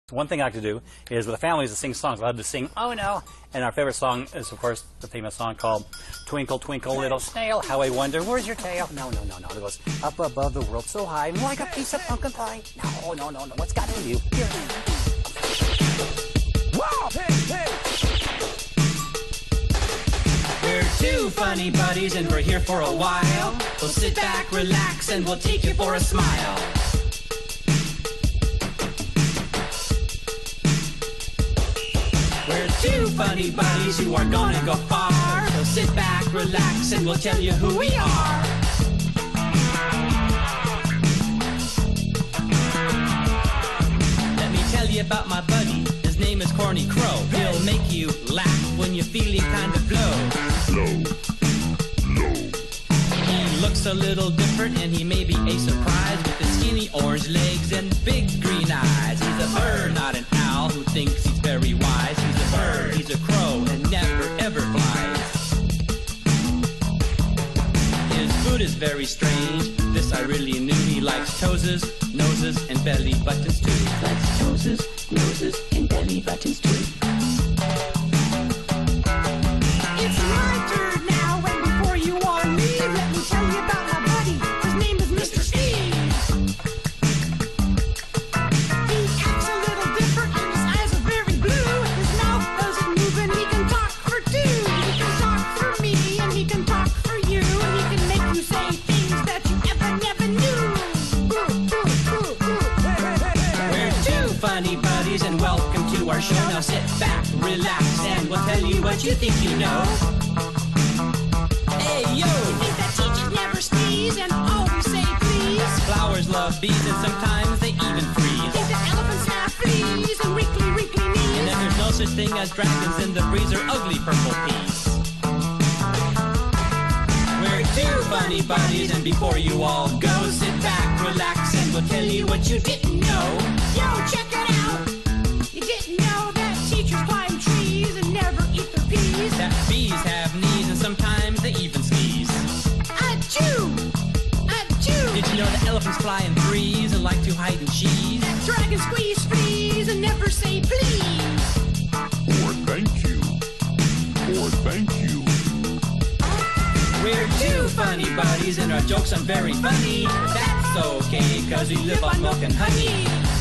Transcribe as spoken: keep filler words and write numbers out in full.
One thing I like to do is with the families to sing songs. I love to sing "Oh No," and our favorite song is, of course, the famous song called "Twinkle, Twinkle, Little Snail, How I Wonder Where's Your Tail." No, no, no, no. It goes up above the world so high, like a piece of pumpkin pie. No, no, no, no. What's got in you? Here. Whoa! Hey, hey! We're two funny buddies and we're here for a while. We'll sit back, relax, and we'll take you for a smile. We're two funny buddies who are gonna go far. So sit back, relax, and we'll tell you who we are. Let me tell you about my buddy. His name is Corny Crow. He'll make you laugh when you're feeling kind of low. Low. Low. He looks a little different and he may be a surprise with his skinny orange legs and big green eyes. He's a bird, not an owl, who thinks he's very wise. He's a bird, he's a crow, and never ever flies. His food is very strange. This I really knew. He likes toeses, noses, and belly buttons too. He likes toeses, noses, and belly buttons too. It's my turn now, and before you all leave, let me tell you about my buddy. His name is Mister Steve. He acts a little different, and his eyes are very blue. His mouth doesn't move, and he can talk for two. He can talk for me, and he can talk for you, and he can make you say things that you ever never knew. Ooh, ooh, ooh, ooh. Hey, hey, hey, hey. We're two funny buddies and welcome to our show. Now sit back, relax, and we'll tell you what you think you know. Hey, yo! You think that teachers never sneeze and always say please? Flowers love bees and sometimes they even You freeze. think that elephants have fleas and wrinkly, wrinkly And knees? then there's no such thing as dragons in the breeze or ugly purple peas. We're two funny buddies and before you all go, sit back, relax, and we'll tell you what you didn't know. Yo, check it out! You didn't know that teachers climb trees and never eat their peas? That bees have knees and sometimes they even sneeze. Achoo! Achoo! Did you know that elephants fly in threes and like to hide in cheese? That dragons squeeze fleas and never say please. Or thank you. Or thank you. We're two funny buddies and our jokes are very funny. That's okay, cause we live on milk and honey.